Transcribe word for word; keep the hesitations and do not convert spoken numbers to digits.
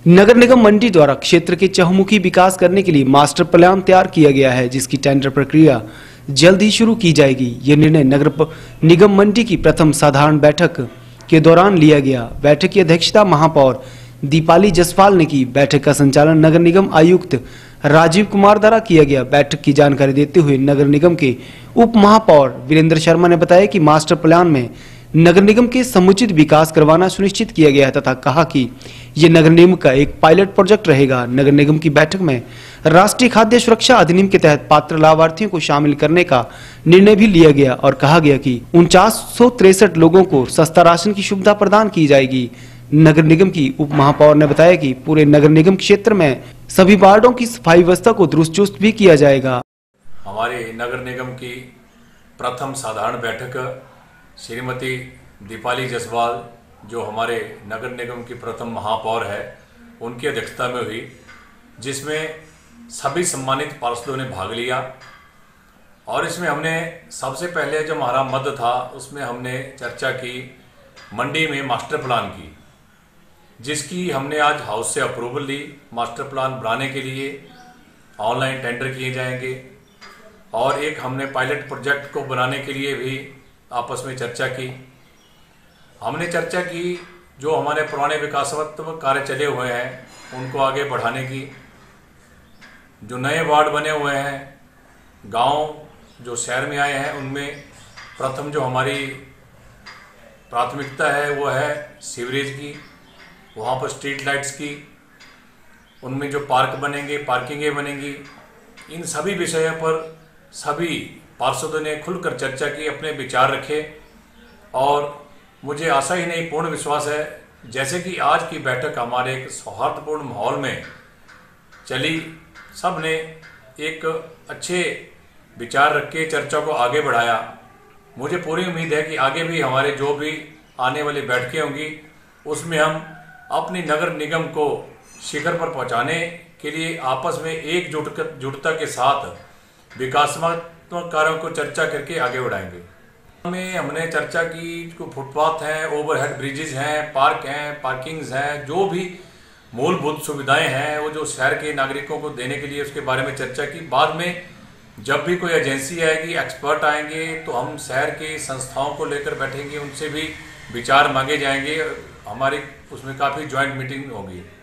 नगर निगम मंडी द्वारा क्षेत्र के चहुमुखी विकास करने के लिए मास्टर प्लान तैयार किया गया है, जिसकी टेंडर प्रक्रिया जल्द ही शुरू की जाएगी। ये निर्णय नगर निगम मंडी की प्रथम साधारण बैठक के दौरान लिया गया। बैठक की अध्यक्षता महापौर दीपाली जसवाल ने की। बैठक का संचालन नगर निगम आयुक्त राजीव कुमार द्वारा किया गया। बैठक की जानकारी देते हुए नगर निगम के उप महापौर वीरेंद्र शर्मा ने बताया कि मास्टर प्लान में नगर निगम के समुचित विकास करवाना सुनिश्चित किया गया है तथा कहा कि ये नगर निगम का एक पायलट प्रोजेक्ट रहेगा। नगर निगम की बैठक में राष्ट्रीय खाद्य सुरक्षा अधिनियम के तहत पात्र लाभार्थियों को शामिल करने का निर्णय भी लिया गया और कहा गया कि उनचास सौ तिरसठ लोगों को सस्ता राशन की सुविधा प्रदान की जाएगी। नगर निगम की उप महापौर ने बताया कि पूरे नगर निगम क्षेत्र में सभी वार्डों की सफाई व्यवस्था को दुरुस्त चुस्त भी किया जाएगा। हमारे नगर निगम की प्रथम साधारण बैठक श्रीमती दीपाली जसवाल, जो हमारे नगर निगम की प्रथम महापौर है, उनकी अध्यक्षता में हुई, जिसमें सभी सम्मानित पार्षदों ने भाग लिया। और इसमें हमने सबसे पहले जो हमारा मद था उसमें हमने चर्चा की मंडी में मास्टर प्लान की, जिसकी हमने आज हाउस से अप्रूवल ली। मास्टर प्लान बनाने के लिए ऑनलाइन टेंडर किए जाएंगे और एक हमने पायलट प्रोजेक्ट को बनाने के लिए भी आपस में चर्चा की। हमने चर्चा की जो हमारे पुराने विकासात्मक कार्य चले हुए हैं उनको आगे बढ़ाने की, जो नए वार्ड बने हुए हैं, गांव जो शहर में आए हैं, उनमें प्रथम जो हमारी प्राथमिकता है वो है सीवरेज की, वहाँ पर स्ट्रीट लाइट्स की, उनमें जो पार्क बनेंगे, पार्किंगें बनेंगी, इन सभी विषयों पर सभी पार्षदों ने खुलकर चर्चा की, अपने विचार रखे। और मुझे आशा ही नहीं पूर्ण विश्वास है, जैसे कि आज की बैठक हमारे एक सौहार्दपूर्ण माहौल में चली, सब ने एक अच्छे विचार रख के चर्चा को आगे बढ़ाया। मुझे पूरी उम्मीद है कि आगे भी हमारे जो भी आने वाली बैठकें होंगी उसमें हम अपनी नगर निगम को शिखर पर पहुंचाने के लिए आपस में एकजुट जुटता के साथ विकासात्मक कार्यों को चर्चा करके आगे बढ़ाएंगे। में हमने चर्चा की जो फुटपाथ हैं, ओवरहेड ब्रिजेज हैं, पार्क हैं, पार्किंग्स हैं, जो भी मूलभूत सुविधाएं हैं वो जो शहर के नागरिकों को देने के लिए उसके बारे में चर्चा की। बाद में जब भी कोई एजेंसी आएगी, एक्सपर्ट आएंगे, तो हम शहर के संस्थाओं को लेकर बैठेंगे, उनसे भी विचार मांगे जाएंगे। हमारी उसमें काफ़ी ज्वाइंट मीटिंग होगी।